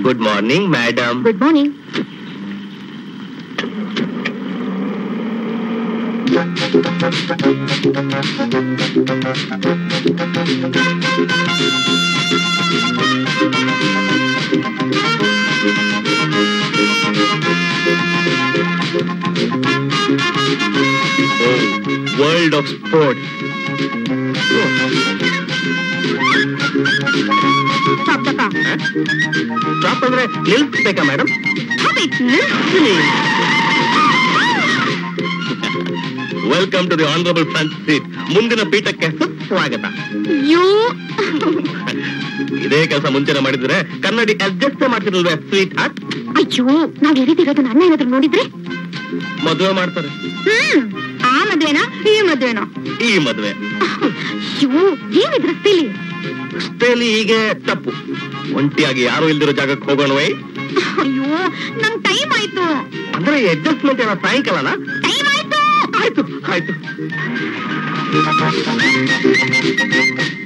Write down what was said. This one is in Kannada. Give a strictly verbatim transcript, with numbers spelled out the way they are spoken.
Good morning madam. Good morning. World of sports. Stop ಅಂದ್ರೆ ನಿಲ್ಸ್ಬೇಕಾ madam? Welcome to the honourable front seat. ಮುಂದಿನ ಪೀಠಕ್ಕೆ ಸ್ವಾಗತ. ಇದೇ ಕೆಲಸ ಮುಂಚೆನೆ ಮಾಡಿದ್ರೆ ಕನ್ನಡಿ ಅಡ್ಜಸ್ಟ್ ಮಾಡ್ತಿರಲ್ವೇ ಸ್ವೀಟ್ ಹಾರ್ಟ್? ಅಯ್ಯೋ, ನಾವ್ ಎರಿತಿರೋದನ್ನ ಅಣ್ಣ ಏನಾದ್ರು ನೋಡಿದ್ರೆ ಮದುವೆ ಮಾಡ್ತಾರೆ. ಹ್ಮ್ ಆ ಮದ್ವೆನಾ ಈ ಮದ್ವೆನಾ? ಈ ಮದುವೆ. ಅಯ್ಯೋ, ಏನಿದ್ ರಸ್ತೆಲಿ? ರಸ್ತೆಯಲ್ಲಿ ಹೀಗೆ ತಪ್ಪು. ಒಂಟಿಯಾಗಿ ಯಾರು ಇಲ್ದಿರೋ ಜಾಗಕ್ಕೆ ಹೋಗೋಣವೇ? ಅಯ್ಯೋ, ನನ್ ಟೈಮ್ ಆಯ್ತು. ಅಂದ್ರೆ ಅಡ್ಜಸ್ಟ್ಮೆಂಟ್ ಏನೋ ಸಾಯಂಕಾಲನಾ? ಟೈಮ್ ಆಯ್ತು. ಆಯ್ತು ಆಯ್ತು.